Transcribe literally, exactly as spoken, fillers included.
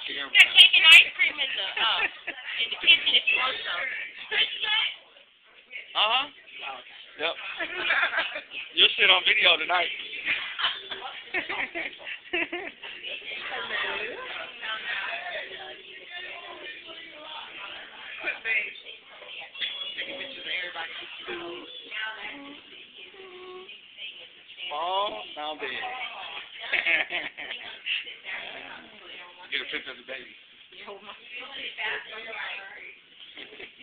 camera. Got cake and ice cream in the uh in the kitchen if you want some. Uh huh. Yep. You'll sit on video tonight. Oh, now big. Get a picture of the baby.